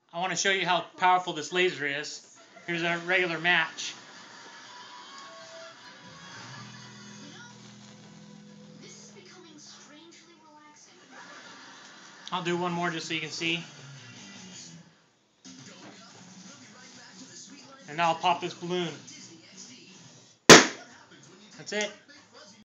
I want to show you how powerful this laser is. Here's a regular match. I'll do one more just so you can see. And now I'll pop this balloon. That's it.